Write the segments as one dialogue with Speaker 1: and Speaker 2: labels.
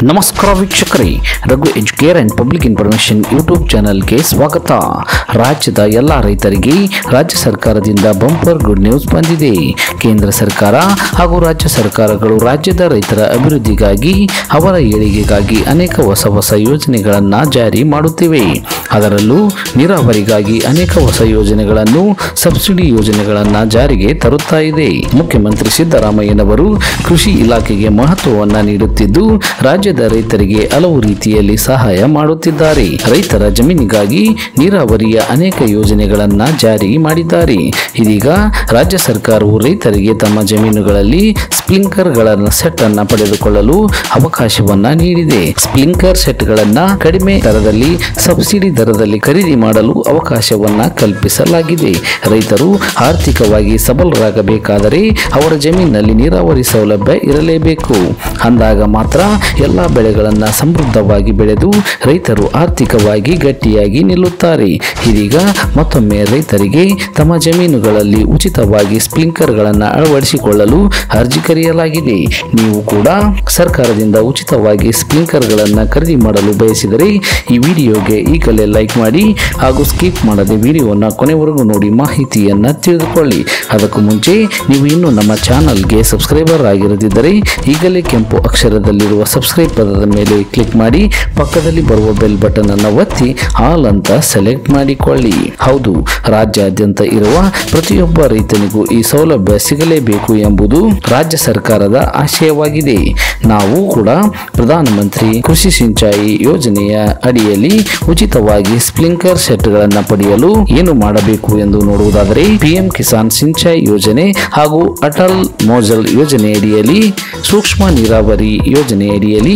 Speaker 1: ನಮಸ್ಕಾರ ವೀಕ್ಷಕರೇ, Raghu educare and public information YouTube ಚಾನಲ್ಗೆ ಸ್ವಾಗತ. ರಾಜ್ಯದ ಎಲ್ಲ ರೈತರಿಗೆ ರಾಜ್ಯ ಸರ್ಕಾರದಿಂದ ಬಂಪರ್ ಗುಡ್ ನ್ಯೂಸ್ ಬಂದಿದೆ. ಕೇಂದ್ರ ಸರ್ಕಾರ ಹಾಗೂ ರಾಜ್ಯ ಸರ್ಕಾರಗಳು ರಾಜ್ಯದ ರೈತರ ಅಭಿವೃದ್ಧಿಗಾಗಿ ಅವರ ಏಳಿಗೆಗಾಗಿ ಅನೇಕ ಹೊಸ ಯೋಜನೆಗಳನ್ನು ಜಾರಿ ಮಾಡುತ್ತಿವೆ. ಅದರಲ್ಲೂ ನೀರಾವರಿಗಾಗಿ ಅನೇಕ ಹೊಸ ಯೋಜನೆಗಳನ್ನು, ಸಬ್ಸಿಡಿ ಯೋಜನೆಗಳನ್ನು ಜಾರಿಗೆ ತರುತ್ತಾ ಇದೆ. ಮುಖ್ಯಮಂತ್ರಿ ಸಿದ್ದರಾಮಯ್ಯನವರು ಕೃಷಿ ಇಲಾಖೆಗೆ ಮಹತ್ವವನ್ನು ನೀಡುತ್ತಿದ್ದು ರಾಜ್ಯದ ರೈತರಿಗೆ ಹಲವು ರೀತಿಯಲ್ಲಿ ಸಹಾಯ ಮಾಡುತ್ತಿದ್ದಾರೆ. ರೈತರ ಜಮೀನಿಗಾಗಿ ನೀರಾವರಿಯ ಅನೇಕ ಯೋಜನೆಗಳನ್ನು ಜಾರಿ ಮಾಡಿದ್ದಾರೆ. ಇದೀಗ ರಾಜ್ಯ ಸರ್ಕಾರವು ರೈತರಿಗೆ ತಮ್ಮ ಜಮೀನುಗಳಲ್ಲಿ ಸ್ಪ್ರಿಂಕ್ಲರ್ಗಳ ಸೆಟ್ ಅನ್ನು ಪಡೆದುಕೊಳ್ಳಲು ಅವಕಾಶವನ್ನ ನೀಡಿದೆ. ಸ್ಪ್ರಿಂಕ್ಲರ್ ಸೆಟ್ಗಳನ್ನು ಕಡಿಮೆ ದರದಲ್ಲಿ, ಸಬ್ಸಿಡಿ ದರದಲ್ಲಿ ಖರೀದಿ ಮಾಡಲು ಅವಕಾಶವನ್ನ ಕಲ್ಪಿಸಲಾಗಿದೆ. ರೈತರು ಆರ್ಥಿಕವಾಗಿ ಸಬಲರಾಗಬೇಕಾದರೆ ಅವರ ಜಮೀನಿನಲ್ಲಿ ನೀರಾವರಿ ಸೌಲಭ್ಯ ಇರಲೇಬೇಕು. ಅಂದಾಗ ಮಾತ್ರ ಎಲ್ಲ ಬೆಳೆಗಳನ್ನು ಸಮೃದ್ಧವಾಗಿ ಬೆಳೆದು ರೈತರು ಆರ್ಥಿಕವಾಗಿ ಗಟ್ಟಿಯಾಗಿ ನಿಲ್ಲುತ್ತಾರೆ. ಇದೀಗ ಮತ್ತೊಮ್ಮೆ ರೈತರಿಗೆ ತಮ್ಮ ಜಮೀನುಗಳಲ್ಲಿ ಉಚಿತವಾಗಿ ಸ್ಪ್ರಿಂಕ್ಲರ್ಗಳನ್ನು ಅಳವಡಿಸಿಕೊಳ್ಳಲು ಅರ್ಜಿ ಕರೆಯಲಾಗಿದೆ. ನೀವು ಕೂಡ ಸರ್ಕಾರದಿಂದ ಉಚಿತವಾಗಿ ಸ್ಪ್ರಿಂಕ್ಲರ್ಗಳನ್ನು ಖರೀದಿ ಮಾಡಲು ಬಯಸಿದರೆ ಈ ವಿಡಿಯೋಗೆ ಈಗಲೇ ಲೈಕ್ ಮಾಡಿ ಹಾಗೂ ಸ್ಕಿಪ್ ಮಾಡದೆ ವಿಡಿಯೋನ ಕೊನೆವರೆಗೂ ನೋಡಿ ಮಾಹಿತಿಯನ್ನು ತಿಳಿದುಕೊಳ್ಳಿ. ಅದಕ್ಕೂ ಮುಂಚೆ ನೀವು ಇನ್ನೂ ನಮ್ಮ ಚಾನಲ್ಗೆ ಸಬ್ಸ್ಕ್ರೈಬರ್ ಆಗಿರದಿದ್ದರೆ ಈಗಲೇ ಕೆಂಪು ಅಕ್ಷರದಲ್ಲಿರುವ ಸಬ್ಸ್ಕ್ರೈಬ್ ಪದದ ಮೇಲೆ ಕ್ಲಿಕ್ ಮಾಡಿ ಪಕ್ಕದಲ್ಲಿ ಬರುವ ಬೆಲ್ ಬಟನ್ ಅನ್ನು ಒತ್ತಿ ಆಲ್ ಅಂತ ಸೆಲೆಕ್ಟ್ ಮಾಡಿಕೊಳ್ಳಿ. ಹೌದು, ರಾಜ್ಯಾದ್ಯಂತ ಇರುವ ಪ್ರತಿಯೊಬ್ಬ ರೈತನಿಗೂ ಈ ಸೌಲಭ್ಯ ಸಿಗಲೇಬೇಕು ಎಂಬುದು ರಾಜ್ಯ ಸರ್ಕಾರದ ಆಶಯವಾಗಿದೆ. ನಾವು ಕೂಡ ಪ್ರಧಾನಮಂತ್ರಿ ಕೃಷಿ ಸಿಂಚಾಯಿ ಯೋಜನೆಯ ಅಡಿಯಲ್ಲಿ ಉಚಿತವಾಗಿ ಸ್ಪ್ರಿಂಕ್ಲರ್ ಸೆಟ್ಗಳನ್ನು ಪಡೆಯಲು ಏನು ಮಾಡಬೇಕು ಎಂದು ನೋಡುವುದಾದರೆ ಪಿಎಂ ಕಿಸಾನ್ ಸಿಂಚಾಯಿ ಯೋಜನೆ ಹಾಗೂ ಅಟಲ್ ಮೋಜಲ್ ಯೋಜನೆಯಡಿಯಲ್ಲಿ ಸೂಕ್ಷ್ಮ ನೀರಾವರಿ ಯೋಜನೆಯಡಿಯಲ್ಲಿ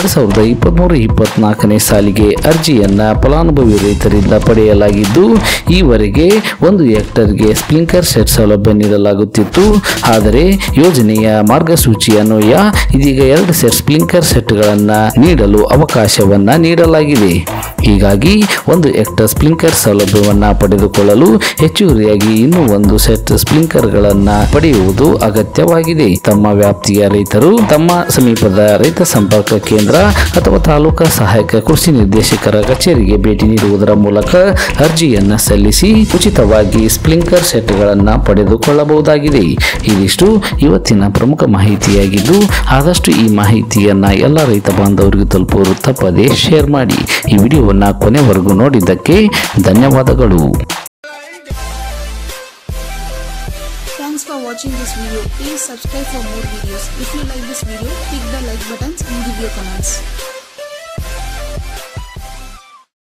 Speaker 1: 2023-24ನೇ ಸಾಲಿಗೆ ಅರ್ಜಿಯನ್ನ ಫಲಾನುಭವಿ ರೈತರಿಂದ ಪಡೆಯಲಾಗಿದ್ದು, ಈವರೆಗೆ 1 ಹೆಕ್ಟರ್ಗೆ ಸ್ಪ್ರಿಂಕ್ಲರ್ ಸೆಟ್ ಸೌಲಭ್ಯ ನೀಡಲಾಗುತ್ತಿತ್ತು. ಆದರೆ ಯೋಜನೆಯ ಮಾರ್ಗಸೂಚಿ ಅನ್ವಯ ಇದೀಗ 2 ಸೆಟ್ ಸ್ಪ್ರಿಂಕ್ಲರ್ ಸೆಟ್ಗಳನ್ನು ನೀಡಲು ಅವಕಾಶವನ್ನ ನೀಡಲಾಗಿದೆ. ಹೀಗಾಗಿ 1 ಹೆಕ್ಟರ್ ಸ್ಪ್ರಿಂಕ್ಲರ್ ಸೌಲಭ್ಯವನ್ನು ಪಡೆದುಕೊಳ್ಳಲು ಹೆಚ್ಚುವರಿಯಾಗಿ ಇನ್ನೂ 1 ಸೆಟ್ ಸ್ಪ್ರಿಂಕ್ಲರ್ಗಳನ್ನು ಪಡೆಯುವುದು ಅಗತ್ಯವಾಗಿದೆ. ತಮ್ಮ ವ್ಯಾಪ್ತಿಯ ರೈತರು ತಮ್ಮ ಸಮೀಪದ ರೈತ ಸಂಪರ್ಕ ಕೇಂದ್ರ ಅಥವಾ ತಾಲೂಕಾ ಸಹಾಯಕ ಕೃಷಿ ನಿರ್ದೇಶಕರ ಕಚೇರಿಗೆ ಭೇಟಿ ನೀಡುವುದರ ಮೂಲಕ ಅರ್ಜಿಯನ್ನ ಸಲ್ಲಿಸಿ ಉಚಿತವಾಗಿ ಸ್ಪ್ರಿಂಕ್ಲರ್ ಸೆಟ್ಗಳನ್ನು ಪಡೆದುಕೊಳ್ಳಬಹುದಾಗಿದೆ. ಇದಿಷ್ಟು ಇವತ್ತಿನ ಪ್ರಮುಖ ಮಾಹಿತಿಯಾಗಿದ್ದು, ಆದಷ್ಟು ಈ ಮಾಹಿತಿಯನ್ನ ಎಲ್ಲ ರೈತ ಬಾಂಧವರಿಗೂ ತಲುಪುವುದು ತಪ್ಪದೆ ಶೇರ್ ಮಾಡಿ. ಈ ವಿಡಿಯೋವನ್ನ ಕೊನೆವರೆಗೂ ನೋಡಿದ್ದಕ್ಕೆ ಧನ್ಯವಾದಗಳು.
Speaker 2: Thanks for watching this video. Please subscribe for more videos. If you like this video, click the like buttons and give your comments.